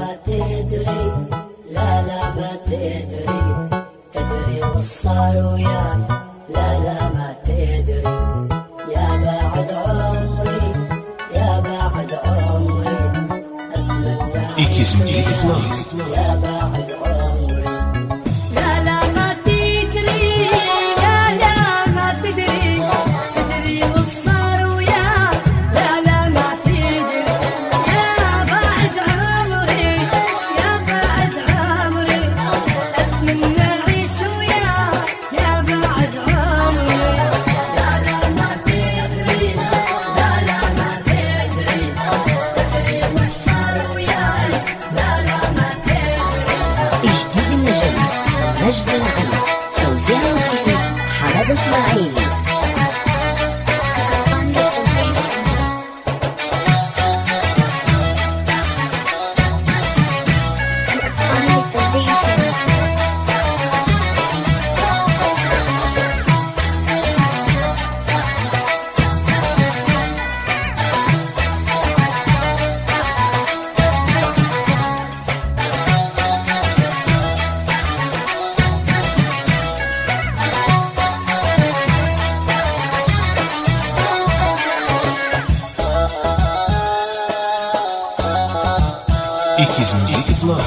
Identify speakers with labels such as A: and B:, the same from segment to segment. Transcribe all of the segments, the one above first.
A: ما تدري، لا لا ما تدري، تدري وصار وياك، لا لا ما تدري، يا بعد عمري، يا بعد عمري، أتمنى يا بعد عمري، لا لا ما تدري، لا لا ما تدري، تدري وصار وياك، لا لا ما تدري، يا بعد عمري، يا بعد عمري، أتمنى أعيش وياك، يا بعد عمري، لا لا ما تدري، لا لا ما تدري، تدري وصار وياك، لا لا ما تدري.
B: جديد النجم مجد العلي، توزيع موسيقي حمد اسماعيل.
C: Ikiz Music Love.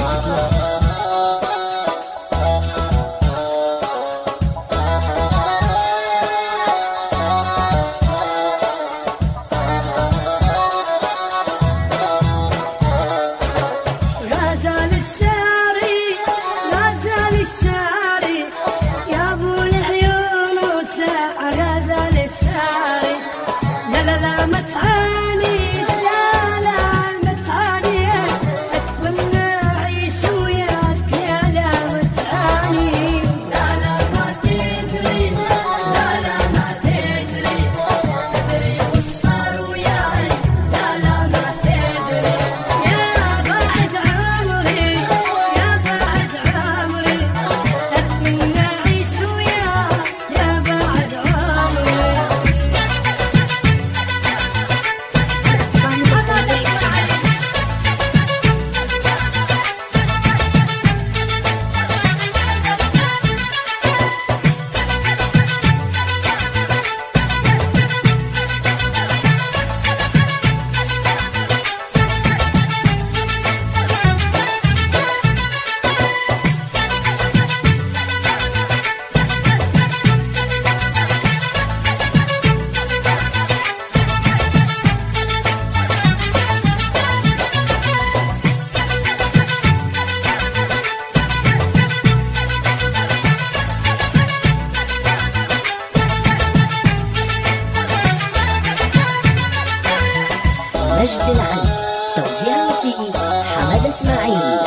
A: غزال الشاري، غزال الشاري، يا ابو العيون وساعة غزال الشاري، لا لا لا ما تعاني، لا لا ما تعاني، أتمنى أعيش وياك، يا لا ما تعاني، لا لا ما تدري، لا لا ما تدري، تدري وصار وياي، لا لا ما تدري، يا بعد عمري، يا بعد عمري، أتمنى أعيش وياك، يا بعد عمري.
B: مجد العلي، توزيع موسيقي حمد اسماعيل.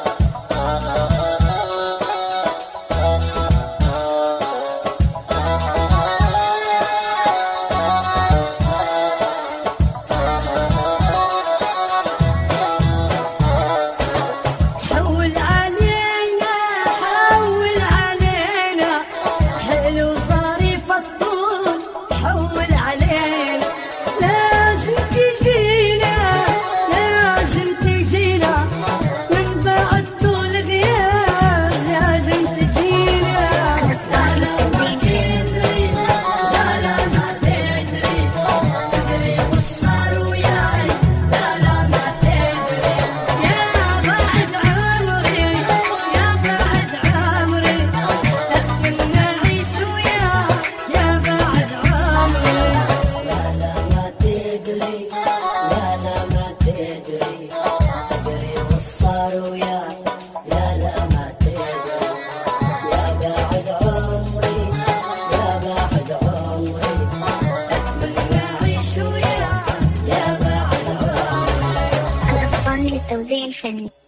A: حول علينا، حول علينا، حلو ظريف الطول، حول علينا، لازم تجينا، لازم تجينا، من بعد طول غياب لازم تجينا، لا لا ما تدري، لا لا ما تدري، تدري وصار وياي، لا لا ما تدري، يا بعد عمري، يا بعد عمري، أتمنى أعيش وياك، يا بعد عمري، لا لا ما تدري، لا لا ما تدري، تدري وصار وياك، لا لا ما تدري، يا بعد عمري، يا بعد عمري، أتمنى أعيش وياك، يا بعد عمري.
D: الأفضل للتوزيع الفني.